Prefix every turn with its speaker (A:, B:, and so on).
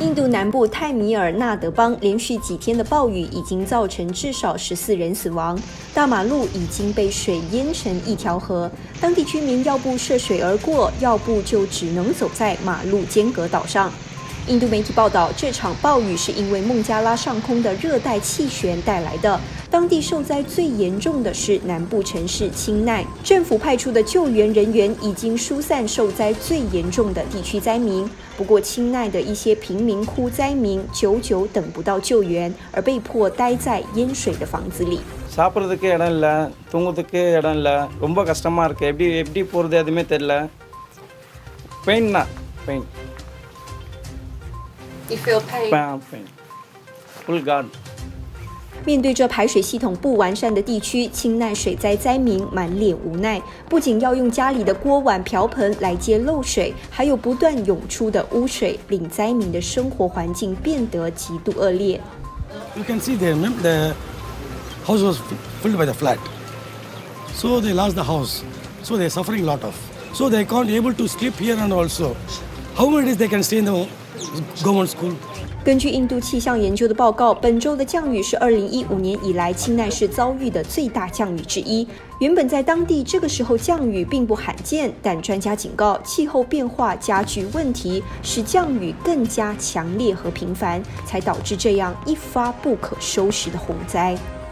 A: 印度南部泰米尔纳德邦连续几天的暴雨已经造成至少14人死亡，大马路已经被水淹成一条河，当地居民要不涉水而过，要不就只能走在马路间隔岛上。印度媒体报道，这场暴雨是因为孟加拉上空的热带气旋带来的。当地受灾最严重的是南部城市钦奈，政府派出的救援人员已经疏散受灾最严重的地区灾民。不过，钦奈的一些贫民窟灾民久久等不到救援，而被迫待在淹水的房子里。
B: சாப்பிட்றதுக்கு இடம் இல்லை, தூங்குறதுக்கு இடம் இல்லை, ரொம்ப கஷ்டமா இருக்கு. எப்படி போறது எதுவுமே தெரியல. Pain.
A: You feel pain?
B: Pain. Full God.
A: 面对这排水系统不完善的地区，钦奈水灾灾民满脸无奈，不仅要用家里的锅碗瓢盆来接漏水，还有不断涌出的污水，令灾民的生活环境变得极度恶劣。
C: You can see the house was filled by the flood, so they lost the house, so they're suffering a lot of. So they can't able to sleep here and also. How it is they can stay in the government school?
A: 根据印度气象研究的报告，本周的降雨是2015年以来钦奈市遭遇的最大降雨之一。原本在当地这个时候降雨并不罕见，但专家警告，气候变化加剧问题，使降雨更加强烈和频繁，才导致这样一发不可收拾的洪灾。